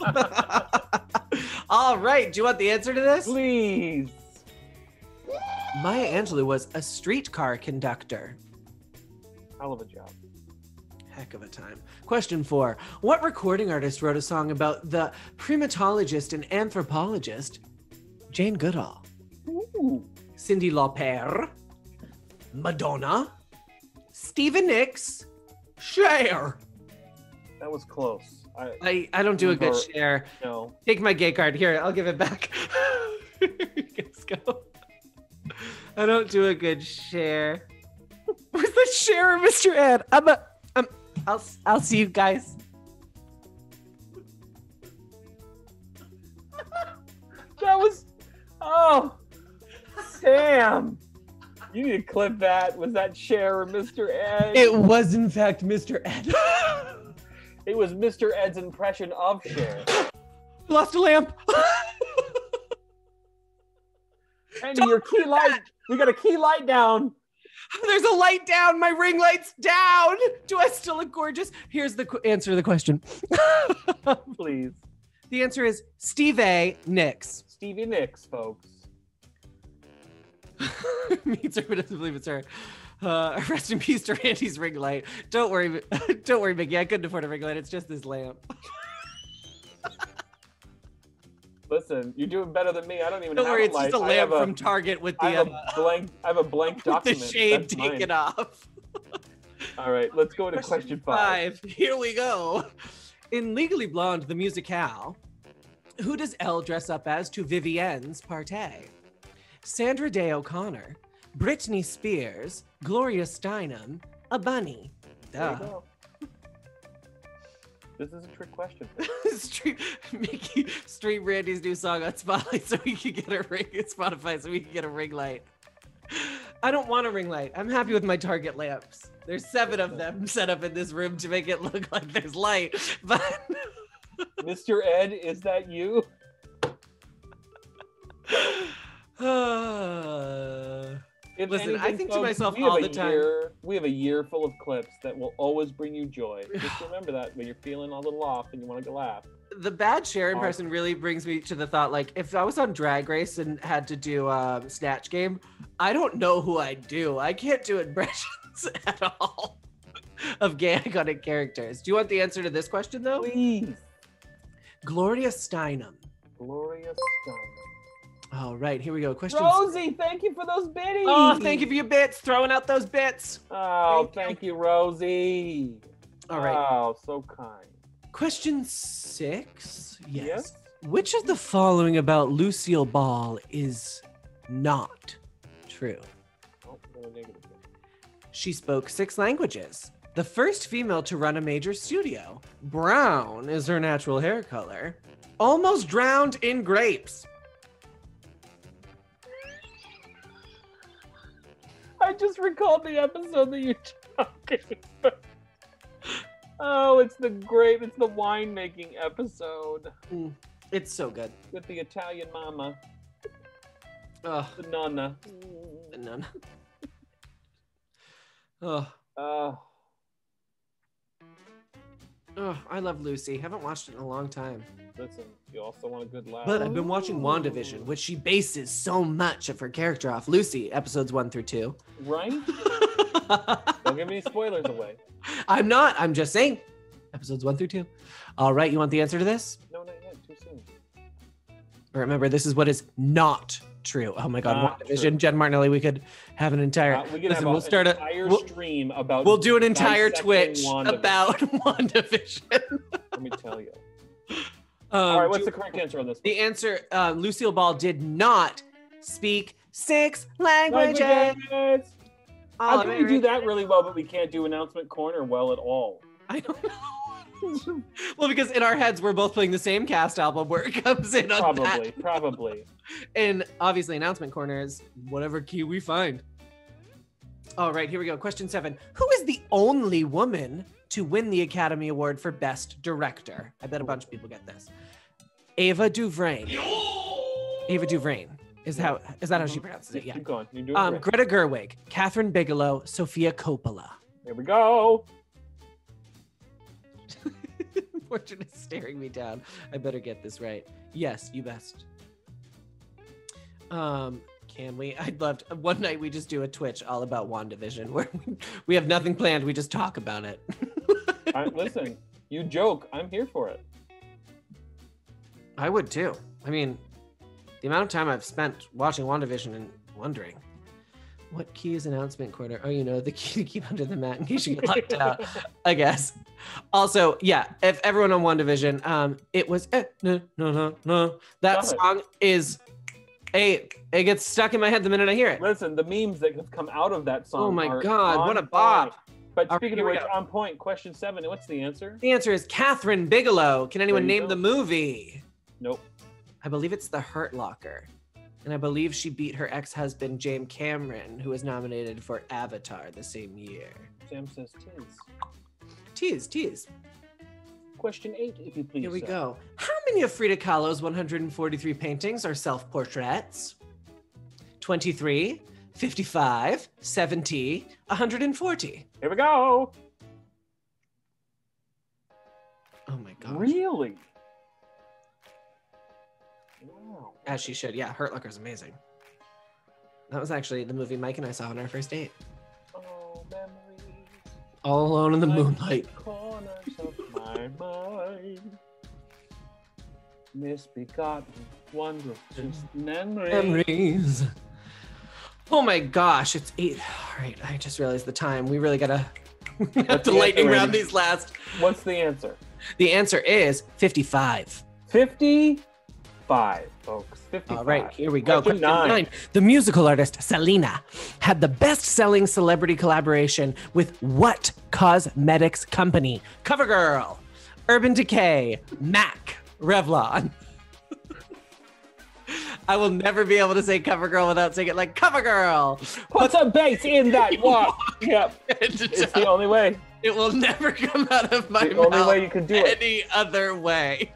All right, do you want the answer to this? Please. Maya Angelou was a streetcar conductor. Hell of a job. Heck of a time. Question 4. What recording artist wrote a song about the primatologist and anthropologist Jane Goodall? Ooh. Cyndi Lauper, Madonna, Stevie Nicks, Cher. That was close. I don't do a good Cher. No. Take my gay card. Here, I'll give it back. Let's go. I don't do a good Cher. Where's the Cher, Mr. Ed? I'll see you guys. That was. Oh, Sam. You need to clip that. Was that Cher or Mr. Ed? It was, in fact, Mr. Ed. It was Mr. Ed's impression of Cher. Lost a lamp. Andy, your key light. We got a key light down. There's a light down. My ring light's down. Do I still look gorgeous? Here's the answer to the question. Please. The answer is Stevie Nicks. Stevie Nicks, folks. Means her, but doesn't believe it's her. Rest in peace to Randy's ring light. Don't worry, don't worry, Mickey. I couldn't afford a ring light. It's just this lamp. Listen, you're doing better than me. I don't even Don't have worry, a it's light. just a lamp from Target with I the have a blank with the document. shade That's mine. taken off. All right, let's go to question 5. Here we go. In Legally Blonde, the musicale, who does Elle dress up as to Vivienne's party? Sandra Day O'Connor, Britney Spears, Gloria Steinem, a bunny. There you Duh. go. This is a trick question. Stream Randy's new song on Spotify so we can get a ring light. I don't want a ring light. I'm happy with my Target lamps. There's 7 of them set up in this room to make it look like there's light. But Mr. Ed, is that you? If Listen, I anything, think to folks, myself we have all a the time. we have a year full of clips that will always bring you joy. Just remember that when you're feeling a little off and you want to laugh. The bad Cher impression really brings me to the thought, like, if I was on Drag Race and had to do Snatch Game, I don't know who I'd do. I can't do impressions at all of gay iconic characters. Do you want the answer to this question, though? Please. Gloria Steinem. Gloria Steinem. All right, here we go. Question. Rosie, thank you for those biddies. Oh, thank you for your bits. Throwing out those bits. Oh, Thank thank you, Rosie. All right. Oh, so kind. Question 6. Yes. Yes? Which of the following about Lucille Ball is not true? Oh, got a negative. She spoke 6 languages. The first female to run a major studio. Brown is her natural hair color. Almost drowned in grapes. I just recalled the episode that you're talking about. Oh, it's the winemaking episode It's so good. with the Italian mama, Oh, the nonna. none. Oh, Uh, Oh, I love Lucy. Haven't watched it in a long time. Listen, you also want a good laugh. But I've been watching WandaVision, which she bases so much of her character off. Lucy, episodes 1 through 2. Right? Don't give any spoilers away. I'm not. I'm just saying. Episodes 1 through 2. All right, you want the answer to this? No, not yet. Too soon. Remember, this is what is not true. Oh my God, Not WandaVision, true. Jen Martinelli. We could have an entire. We can listen, have we'll start an entire stream about. We'll do an entire dissecting Twitch WandaVision. about WandaVision. Let me tell you. All right, what's the correct answer on this? The answer: Lucille Ball did not speak 6 languages. How can we do that really well, but we can't do announcement corner well at all? I don't know. Well, because in our heads we're both playing the same cast album where it comes in on Probably. And obviously announcement corner is whatever key we find. All right, here we go. Question 7. Who is the only woman to win the Academy Award for Best Director? I bet a bunch of people get this. Ava DuVernay. Ava DuVernay. Is that how she pronounces it? Yeah. Keep going. You're doing great. Greta Gerwig, Catherine Bigelow, Sofia Coppola. Here we go. Fortune is staring me down. I better get this right. Yes, you best. Can we? I'd love to. One night we just do a Twitch all about WandaVision where we have nothing planned. We just talk about it. Listen, you joke. I'm here for it. I would too. I mean, the amount of time I've spent watching WandaVision and wondering what key is announcement corner. Oh, you know, the key to keep under the mat in case you get locked out, I guess. Also, yeah, if everyone on WandaVision, it was no. That song is it gets stuck in my head the minute I hear it. Listen, the memes that have come out of that song. Oh my are God, what a on bop. point. But All speaking right, of here which, we on point, question 7. What's the answer? The answer is Catherine Bigelow. Can anyone There you name go. the movie? Nope. I believe it's The Hurt Locker. And I believe she beat her ex-husband, James Cameron, who was nominated for Avatar the same year. Sam says tis. Tease. Question 8, if you please. Here we sir. go. How many of Frida Kahlo's 143 paintings are self-portraits? 23, 55, 70, 140. Here we go. Oh my gosh. Really? Wow. As she should. Yeah, Hurt Locker's amazing. That was actually the movie Mike and I saw on our first date. Oh, memories. All alone in the like moonlight. Corners of my mind. Misbegotten, wondrous memories. Memories. Oh my gosh, it's 8. All right, I just realized the time. We really gotta have to the lightning answer, round Randy? these last. What's the answer? The answer is 55. 55, folks. 55. All right, here we go. Question 9. The musical artist Selena had the best-selling celebrity collaboration with what cosmetics company? CoverGirl, Urban Decay, MAC, Revlon. I will never be able to say CoverGirl without saying it like CoverGirl. Put some bass in that walk. Yep. It's the only way. It will never come out of my The mouth only way you can do it. any other way.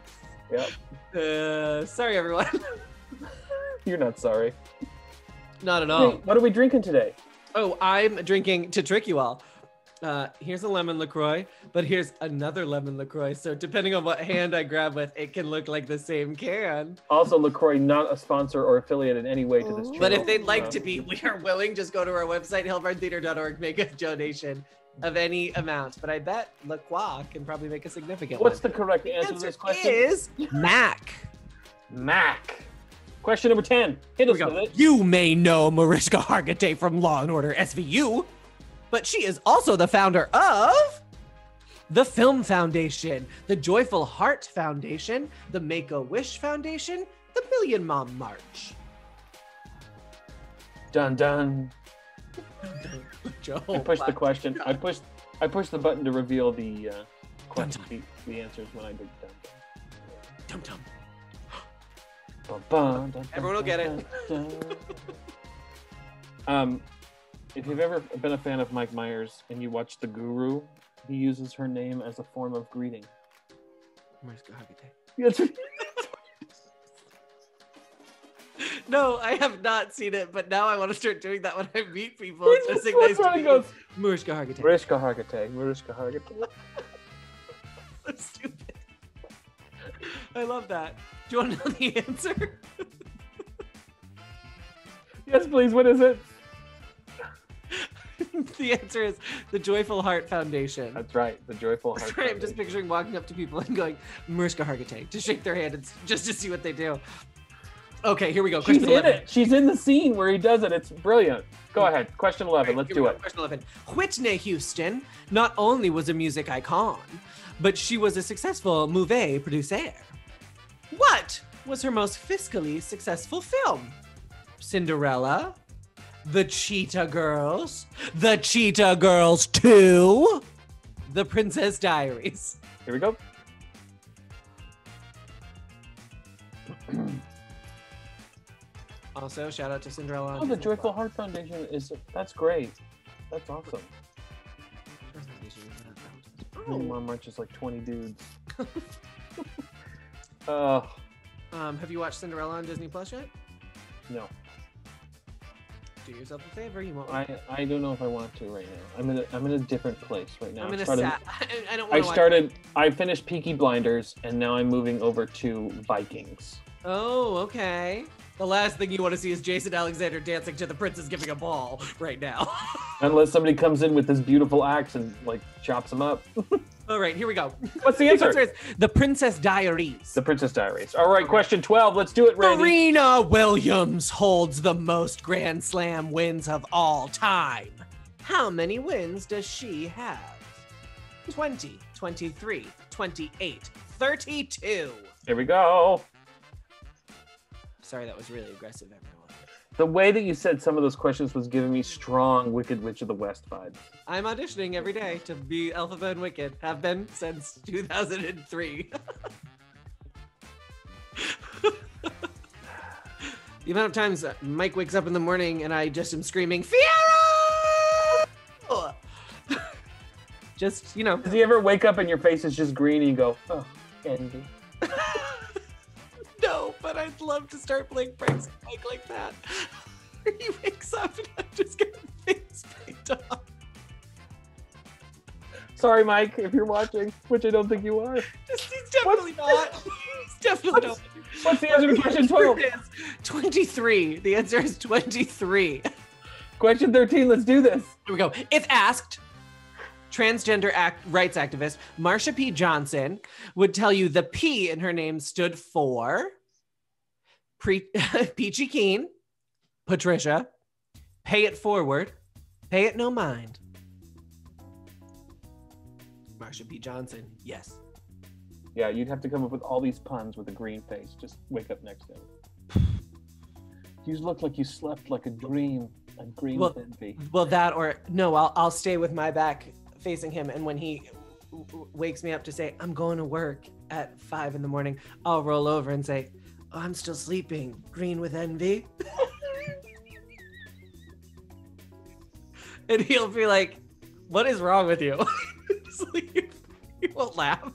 Yep. Sorry, everyone. You're not sorry. Not at all. Hey, what are we drinking today? Oh, I'm drinking to trick you all. Here's a lemon LaCroix, but here's another lemon LaCroix. So depending on what hand I grab with, it can look like the same can. Also, LaCroix, not a sponsor or affiliate in any way to this channel. But if they'd like to be, we are willing. Just go to our website, hillbarntheater.org, make a donation of any amount. But I bet LaCroix can probably make a significant What's one. the correct answer to this question? Is MAC. Mac. Question number 10. Hit us with it. You may know Mariska Hargitay from Law and Order SVU, but she is also the founder of the Film Foundation, the Joyful Heart Foundation, the Make-A-Wish Foundation, the Million Mom March. Dun dun. Joe, I pushed the question. I pushed the button to reveal the question, the answers when I did dun Dum dum. dun. Dun, dun, Everyone will get it. dun, dun. If you've ever been a fan of Mike Myers and you watch The Guru, he uses her name as a form of greeting. Mariska Hargitay. Yes. No, I have not seen it, but now I want to start doing that when I meet people. Just say That's nice what to he meet you. goes. Mariska Hargitay. Mariska Hargitay. Mariska Hargitay. I love that. Do you want to know the answer? Yes, please. What is it? The answer is the Joyful Heart Foundation. That's right. The Joyful Heart. Right, I'm just picturing walking up to people and going, Mariska Hargitay, to shake their hand and just to see what they do. Okay, here we go. She's Question in 11. it. She's in the scene where he does it. It's brilliant. Go ahead. Question 11. Let's do it. Question 11. Whitney Houston not only was a music icon, but she was a successful movie producer. What was her most fiscally successful film? Cinderella, The Cheetah Girls, The Cheetah Girls 2, The Princess Diaries. Here we go. Also, shout out to Cinderella. Oh, the Joyful Heart Foundation that's great. That's awesome. Meanwhile, March is like 20 dudes. Have you watched Cinderella on Disney Plus yet? No. Do yourself a favor. You won't. I don't know if I want to right now. I'm in a different place right now. I'm in a sad. I don't want to. I finished Peaky Blinders, and now I'm moving over to Vikings. Oh, okay. The last thing you want to see is Jason Alexander dancing to The Princess Giving a Ball right now. Unless somebody comes in with this beautiful axe and like chops them up. All right, here we go. What's the answer? The answer is The Princess Diaries. The Princess Diaries. All right, question 12. Let's do it, Randy. Serena Williams holds the most Grand Slam wins of all time. How many wins does she have? 20, 23, 28, 32. Here we go. Sorry, that was really aggressive, everyone. The way that you said some of those questions was giving me strong Wicked Witch of the West vibes. I'm auditioning every day to be Elphaba and Wicked. Have been since 2003. The amount of times Mike wakes up in the morning and I just am screaming, Fiero! Just, you know. Does he ever wake up and your face is just green and you go, oh, envy? No, but I'd love to start playing pranks with Mike like that. He wakes up and I'm just getting face paint on. Sorry, Mike, if you're watching, which I don't think you are. He's definitely not. He's definitely not. What's the answer to question 12? 23. The answer is 23. Question 13, let's do this. Here we go. If asked, transgender rights activist Marsha P. Johnson would tell you the P in her name stood for Peachy Keen, Patricia, Pay It Forward, Pay It No Mind. Marsha P. Johnson, yes. Yeah, you'd have to come up with all these puns with a green face. Just wake up next to him. You look like you slept like a dream. A green envy. Well, that or no, I'll stay with my back facing him, and when he wakes me up to say I'm going to work at 5 a.m, I'll roll over and say, oh, I'm still sleeping. Green with envy. And he'll be like, what is wrong with you? He won't laugh.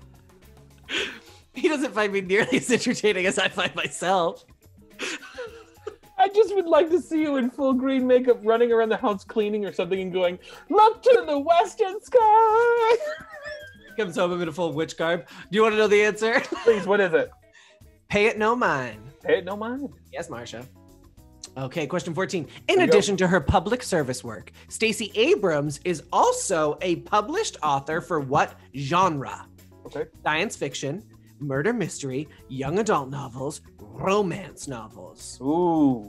He doesn't find me nearly as entertaining as I find myself. I just would like to see you in full green makeup running around the house cleaning or something and going, look to the western sky. Comes home in a full witch garb. Do you want to know the answer? Please, what is it? Pay It No Mind. Pay It No Mind. Yes, Marsha. Okay, question 14. In addition to her public service work, Stacey Abrams is also a published author for what genre? Okay. Science fiction, murder mystery, young adult novels, romance novels. Ooh.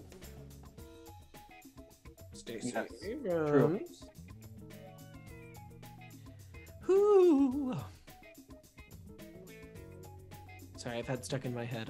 Stacey Yes, Abrams. Ooh. Sorry, I've had stuck in my head.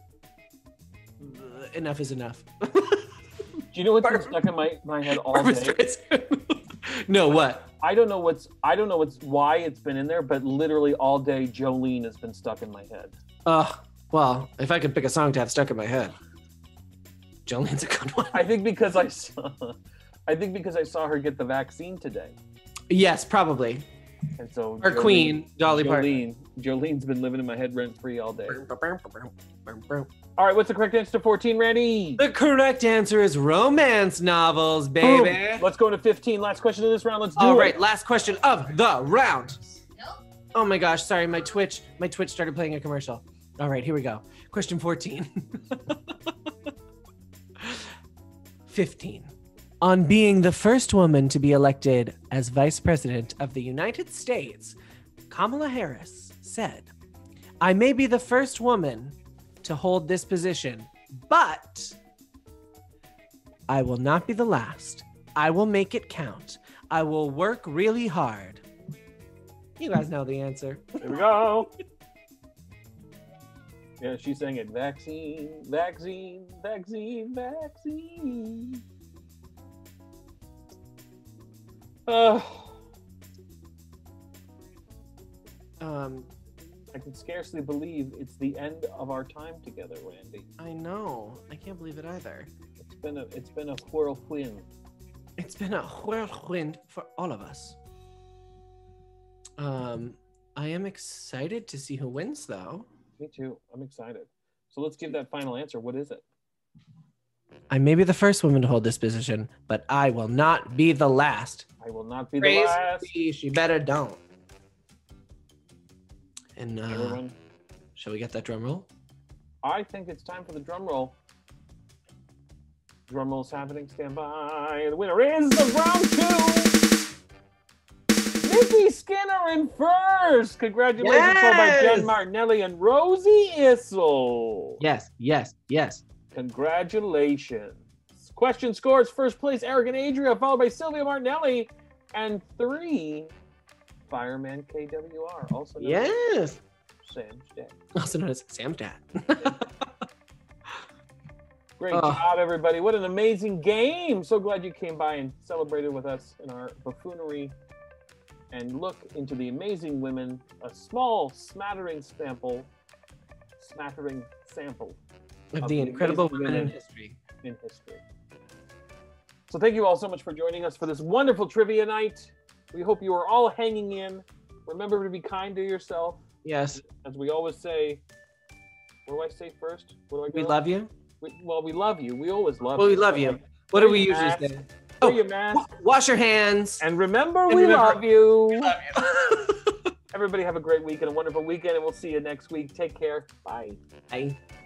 Enough is enough. Do you know what's been stuck in my head all day? No, what? I don't know why it's been in there, but literally all day Jolene has been stuck in my head. Well, if I could pick a song to have stuck in my head, Jolene's a good one. I think because I saw her get the vaccine today. Yes, probably. And so Our queen, Dolly Parton. Jolene's been living in my head rent-free all day. All right, what's the correct answer to 14, Randy? The correct answer is romance novels, baby. Boom. Let's go to 15. Last question of this round. Let's do it. All right, last question of the round. Oh my gosh, sorry, my Twitch started playing a commercial. All right, here we go. Question 14. 15. On being the first woman to be elected as Vice President of the United States, Kamala Harris said, I may be the first woman to hold this position, but I will not be the last. I will make it count. I will work really hard. You guys know the answer. Here we go. Yeah, she's saying it. Vaccine, vaccine, vaccine, vaccine. I can scarcely believe it's the end of our time together, Randy. I know. I can't believe it either. It's been a whirlwind. It's been a whirlwind for all of us. I am excited to see who wins, though. Me too. I'm excited. So let's give that final answer. What is it? I may be the first woman to hold this position, but I will not be the last. I will not be the last. She better don't. And Everyone, shall we get that drum roll? I think it's time for the drum roll. Drum roll's happening. Stand by. The winner is of round 2. Nikki Skinner in first. Congratulations by Jen Martinelli and Rosie Issel. Yes, yes, yes. Congratulations. Question scores: first place, Eric and Adria, followed by Sylvia Martinelli, and 3, Fireman KWR, also known as Sam's dad. Also known as Sam's dad. Great job, everybody. What an amazing game. So glad you came by and celebrated with us in our buffoonery and look into the amazing women, a small smattering sample of the incredible women in history. So thank you all so much for joining us for this wonderful trivia night. We hope you are all hanging in. Remember to be kind to yourself. Yes. As we always say, what do I say first? What do I go? We love you. We love you. We always love you. Well, we love you. What do we usually say? Wear your mask. Wash your hands. And remember, we love you. We love you. Everybody have a great week and a wonderful weekend, and we'll see you next week. Take care. Bye. Bye.